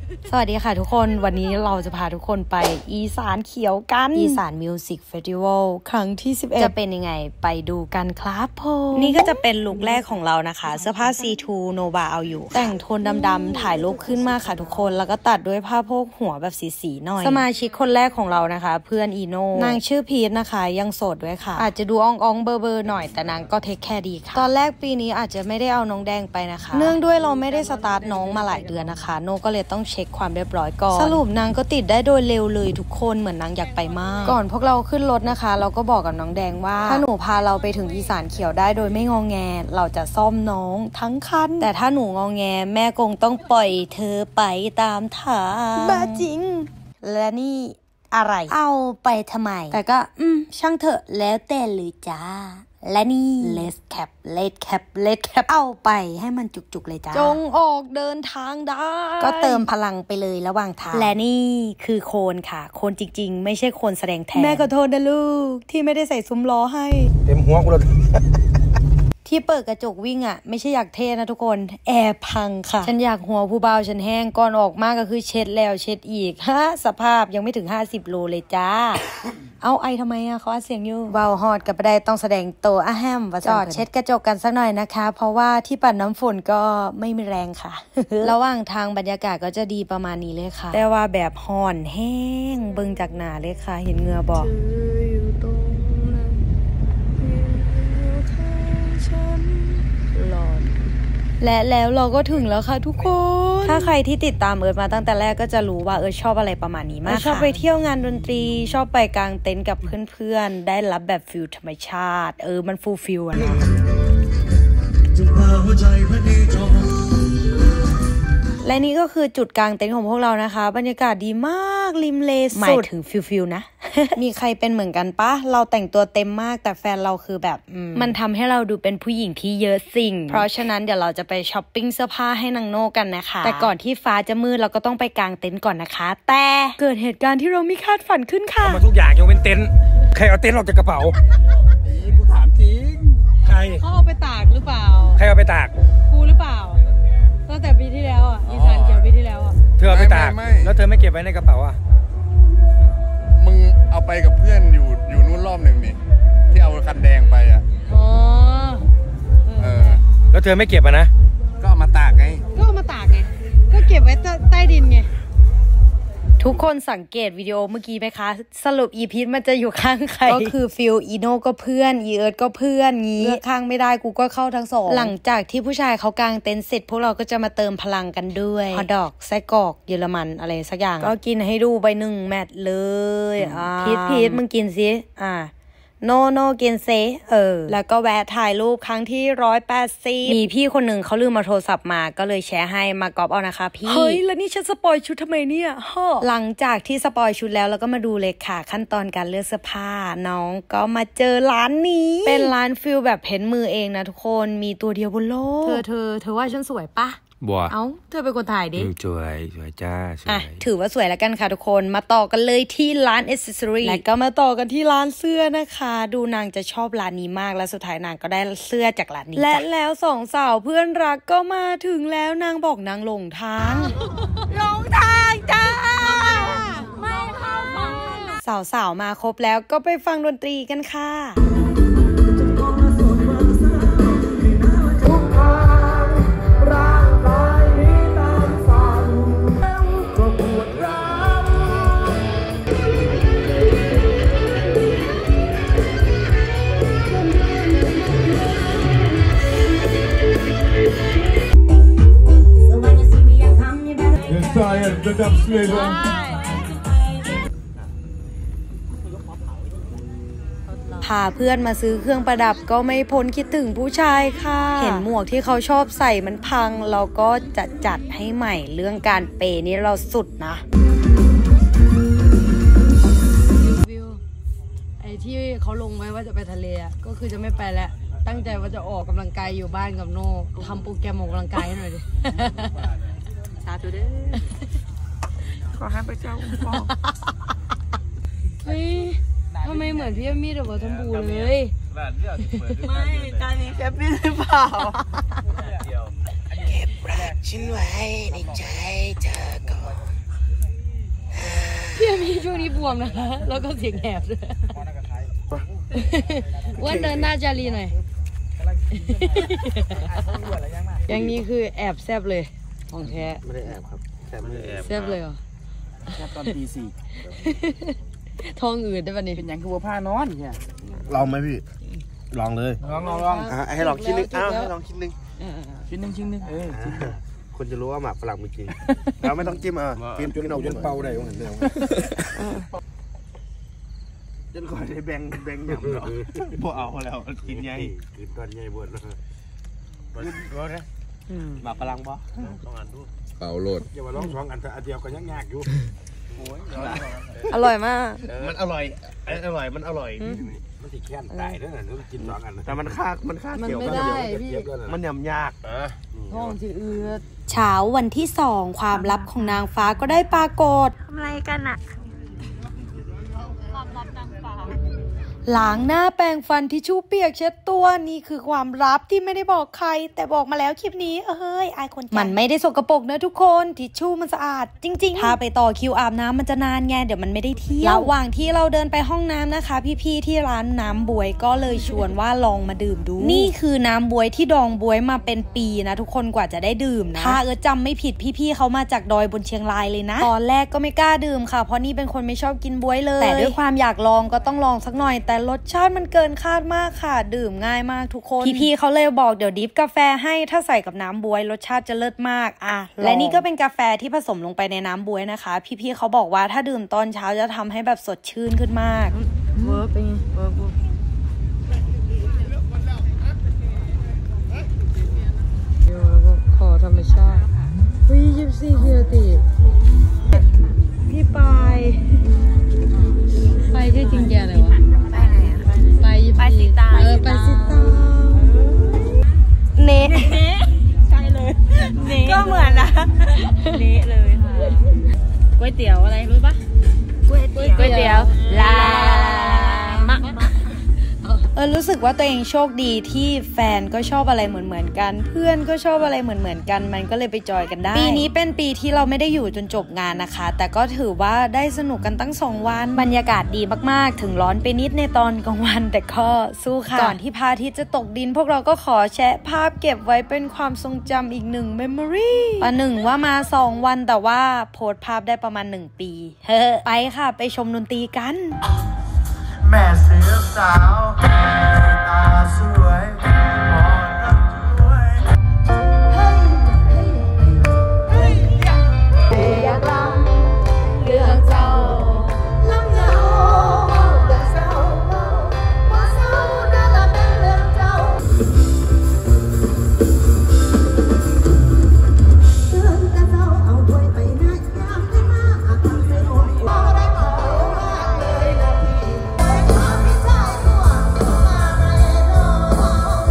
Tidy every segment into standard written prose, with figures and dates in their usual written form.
สวัสดีค่ะทุกคนวันนี้เราจะพาทุกคนไปอีสานเขียวกันอีสานมิวสิกเฟสติวัลครั้งที่11จะเป็นยังไงไปดูกันครับผมนี่ก็จะเป็นลุคแรกของเรานะคะเสื้อผ้า C2 Nova เอาอยู่แต่งโทนดำๆถ่ายรูปขึ้นมาค่ะทุกคนแล้วก็ตัดด้วยผ้าโพกหัวแบบสีๆหน่อยสมาชิกคนแรกของเรานะคะเพื่อนอีโน่นางชื่อพีทนะคะยังโสดด้วยค่ะอาจจะดูอ่องๆเบอร์ๆหน่อยแต่นางก็เทคแคร์ดีค่ะตอนแรกปีนี้อาจจะไม่ได้เอาน้องแดงไปนะคะเนื่องด้วยเราไม่ได้สตาร์ทน้องมาหลายเดือนนะคะโน่ก็เลยต้องเช็คความเรียบร้อยก่อนสรุปนางก็ติดได้โดยเร็วเลยทุกคนเหมือนนางอยากไปมากก่อนพวกเราขึ้นรถนะคะเราก็บอกกับน้องแดงว่าถ้าหนูพาเราไปถึงอีสานเขียวได้โดยไม่งอแงเราจะซ่อมน้องทั้งคันแต่ถ้าหนูงอแงแม่คงต้องปล่อยเธอไปตามทางบ้าจริงและนี่อะไรเอาไปทำไมแต่ก็ช่างเถอะแล้วแต่เลยจ้าและนี่let's cap เอาไปให้มันจุกๆเลยจ้าจงออกเดินทางได้ก็เติมพลังไปเลยระหว่างทางและนี่คือโคนค่ะโคนจริงๆไม่ใช่โคนแสดงแทนแม่ขอโทษนะลูกที่ไม่ได้ใส่ซุ้มล้อให้เต็มหัวกูเลยที่เปิดกระจกวิ่งอ่ะไม่ใช่อยากเท่นะทุกคนแอร์พังค่ะฉันอยากหัวผู้บ่าวฉันแห้งก่อนออกมาก็คือเช็ดแล้วเช็ดอีกฮะสภาพยังไม่ถึง50 โลเลยจ้า เอาไอทำไมอ่ะเขาอัดเสียงอยู่เบาฮอดกับประเดี๋ยวต้องแสดงโตอะแฮมว่าจอดเช็ดกระจกกันสักหน่อยนะคะเพราะว่าที่ปัดน้ำฝนก็ไม่มีแรงค่ะ ระหว่างทางบรรยากาศก็จะดีประมาณนี้เลยค่ะแต่ว่าแบบห่อนแห้งเบิ่งจากหน้าเลยค่ะเห็นเหงื่อบอกและแล้วเราก็ถึงแล้วค่ะทุกคนถ้าใครที่ติดตามเอิร์ธมาตั้งแต่แรกก็จะรู้ว่าเอิร์ธชอบอะไรประมาณนี้มากชอบไปเที่ยวงานดนตรีชอบไปกางเต็นท์กับเพื่อนๆได้รับแบบฟิลธรรมชาติมันฟูลฟิลอะนะและนี่ก็คือจุดกางเต็นท์ของพวกเรานะคะบรรยากาศดีมากริมเลสุดหมายถึงฟิลนะ มีใครเป็นเหมือนกันปะเราแต่งตัวเต็มมากแต่แฟนเราคือแบบมันทำให้เราดูเป็นผู้หญิงที่เยอะสิ่งเพราะฉะนั้นเดี๋ยวเราจะไปช้อปปิ้งเสื้อผ้าให้นางโน่กันนะคะแต่ก่อนที่ฟ้าจะมืดเราก็ต้องไปกางเต็นท์ก่อนนะคะแต่เกิดเหตุการณ์ที่เราไม่คาดฝันขึ้นค่ะมาทุกอย่างยกเว้นเต็นท์ใครเอาเต็นท์ออกจากกระเป๋ากูถามจริงใครเขาเอาไปตากหรือเปล่าใครเอาไปตากกูหรือเปล่าตั้งแต่ปีที่แล้วอ่ะอีสานเขียวปีที่แล้วอ่ะเธอเอาไปตากแล้วเธอไม่เก็บไว้ในกระเป๋าอ่ะมึงเอาไปกับเพื่อนอยู่นู่นรอบหนึ่งนี่ที่เอาคันแดงไปอ่ะอ๋อแล้วเธอไม่เก็บอ่ะนะก็เอามาตากไงก็เก็บไว้ใต้ดินไงทุกคนสังเกตวิดีโอเมื่อกี้ไหมคะสรุปอีพีทมันจะอยู่ข้างใครก็คือฟิลอีโน่ก็เพื่อนอีเอิร์ธก็เพื่อนงี้เลือกข้างไม่ได้กูก็เข้าทั้งสองหลังจากที่ผู้ชายเขากางเต็นท์เสร็จพวกเราก็จะมาเติมพลังกันด้วยฮอทดอกไส้กรอกเยอรมันอะไรสักอย่างก็กินให้ดูไป1 แมตช์เลยพีทมึงกินสิโนกินเซแล้วก็แวะถ่ายรูปครั้งที่180มีพี่คนหนึ่งเขาลืมมาโทรศัพท์มาก็เลยแชร์ให้มากอบเอานะคะพี่เฮ้ยแล้วนี่ฉันสปอยชุดทำไมเนี่ยหลังจากที่สปอยชุดแล้วก็มาดูเลยค่ะขั้นตอนการเลือกเสื้อผ้าน้องก็มาเจอร้านนี้เป็นร้านฟิลแบบเพ้นมือเองนะทุกคนมีตัวเดียวบนโลกเธอว่าฉันสวยปะบัวเธอเป็นคนถ่ายดิสวยจ้าสวยถือว่าสวยแล้วกันค่ะทุกคนมาต่อกันเลยที่ร้าน accessory และก็มาต่อกันที่ร้านเสื้อนะคะดูนางจะชอบร้านนี้มากและสุดท้ายนางก็ได้เสื้อจากร้านนี้และแล้ว2 สาวเพื่อนรักก็มาถึงแล้วนางบอกนางหลงทางหลงทางจ้าไม่เข้าสาวมาครบแล้วก็ไปฟังดนตรีกันค่ะพาเพื่อนมาซื้อเครื่องประดับก็ไม่พ้นคิดถึงผู้ชายค่ะเห็นหมวกที่เขาชอบใส่มันพังเราก็จัดให้ใหม่เรื่องการเปย์นี่เราสุดนะวิวไอ้ที่เขาลงไว้ว่าจะไปทะเลก็คือจะไม่ไปแล้วตั้งใจว่าจะออกกำลังกายอยู่บ้านกับโน่ทำโปรแกรมออกกำลังกายให้หน่อยดิสาธุเด้อขอให้พระเจ้าคุ้มครองเฮ้ยทำไมเหมือนพี่มีแต่ว่าทำบูเลยไม่ตอนนี้แคปปี้หรือเปล่าเก็บรักฉันไว้ในใจเธอก่อนไม่บวมนะคะแล้วก็เสียงแหบด้วยว่าเดินหน้าจารีหน่อยอย่างนี้คือแอบแซบเลยของแท้ไม่ได้แอบครับแซบเลยเหรอแซบตอนตีท้องอืดได้ปะนี่เป็นยังคือว่าผ้านอนเนี่ยลองไหมพี่ลองเลยลองให้ลองชิ้นนึงให้ลองชิ้นนึงชิ้นนึงคนจะรู้ว่าหมากฝรั่งมีจริงเราไม่ต้องจิ้มกินจนเอาจนเป่าได้เหมือนเดิมจนก่อนได้แบ่งหยำเนาะพวกเอาแล้วกินใหญ่กินตอนใหญ่บดนะหมากฝรั่งปะต้องอ่านดูเป่าโลดอย่าว่าร้อง2 อันแต่อันเดียวก็ยากอยู่อร่อยมากมันอร่อยมันอร่อยมันสิแค้นตายนั่นน่ะต้องกิน2 อันแต่มันค่าเกี่ยวกันมันยำยากท้องสิอืดเช้าวันที่2ความลับของนางฟ้าก็ได้ปรากฏทำอะไรกันอะล้างหน้าแปรงฟันทิชชู่เปียกเช็ดตัวนี่คือความลับที่ไม่ได้บอกใครแต่บอกมาแล้วคลิปนี้อายคนมันไม่ได้สกปรกนะทุกคนทิชชู่มันสะอาดจริงๆถ้าไปต่อคิวอาบน้ำมันจะนานไงเดี๋ยวมันไม่ได้เที่ยวระหว่างที่เราเดินไปห้องน้ำนะคะพี่ๆที่ร้านน้ำบวยก็เลยชวนว่าลองมาดื่มดูนี่คือน้ำบวยที่ดองบวยมาเป็นปีนะทุกคนกว่าจะได้ดื่มนะถ้าจำไม่ผิดพี่ๆเขามาจากดอยบนเชียงรายเลยนะตอนแรกก็ไม่กล้าดื่มค่ะเพราะนี่เป็นคนไม่ชอบกินบวยเลยแต่ด้วยความอยากลองก็ต้องลองสักหน่อยแต่รสชาติมันเกินคาดมากค่ะดื่มง่ายมากทุกคนพี่ๆเขาเลยบอกเดี๋ยวดิฟกาแฟให้ถ้าใส่กับน้ำบวยรสชาติจะเลิศมากและนี่ก็เป็นกาแฟที่ผสมลงไปในน้ำบวยนะคะพี่ๆเขาบอกว่าถ้าดื่มตอนเช้าจะทำให้แบบสดชื่นขึ้นมากเวิร์กเป็นไงเวิร์กขอธรรมชาติ24กิโลติพี่ปายชื่อจริงแกอะไรวะไปสิตาไปสิตาเนะใช่เลยเนะก็เหมือนนะเนะเลยค่ะก๋วยเตี๋ยวอะไรรู้ปะก๋วยเตี๋ยวลามะรู้สึกว่าตัวเองโชคดีที่แฟนก็ชอบอะไรเหมือนกันเพื่อนก็ชอบอะไรเหมือนกันมันก็เลยไปจอยกันได้ปีนี้เป็นปีที่เราไม่ได้อยู่จนจบงานนะคะแต่ก็ถือว่าได้สนุกกันตั้ง2 วันบรรยากาศดีมากๆถึงร้อนไปนิดในตอนกลางวันแต่ก็สู้ค่ะก่อนที่พระอาทิตย์จะตกดินพวกเราก็ขอแชะภาพเก็บไว้เป็นความทรงจำอีก1 memory ประหนึ่งว่ามา2 วันแต่ว่าโพสต์ภาพได้ประมาณ1 ปีไปค่ะไปชมดนตรีกันแม่เสือสาวตาสวยอ่อนรักช่วยอยากลำเรื่องเจ้าลำเงาเรื่องเศร้าว่าเศร้าน่าละเป็นเรื่องเจ้าเตือนแต่เจ้าเอาด้วยไปนะยามได้มาอาจทำเสียหัวได้ขอมากเลยนะพี่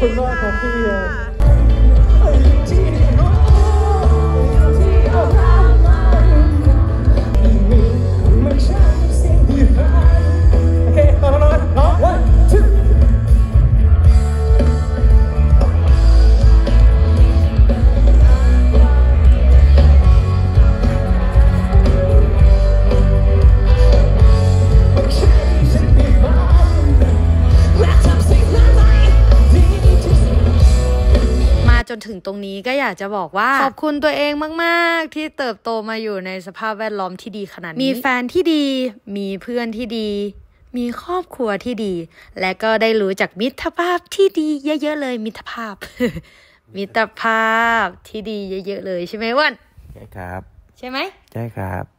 คุณมากครับพี่จนถึงตรงนี้ก็อยากจะบอกว่าขอบคุณตัวเองมากๆที่เติบโตมาอยู่ในสภาพแวดล้อมที่ดีขนาดนี้มีแฟนที่ดีมีเพื่อนที่ดีมีครอบครัวที่ดีและก็ได้รู้จักมิตรภาพที่ดีเยอะๆเลยมิตรภาพ มิตรภาพที่ดีเยอะๆเลยใช่ไหมวันใช่ครับใช่ไหมใช่ครับ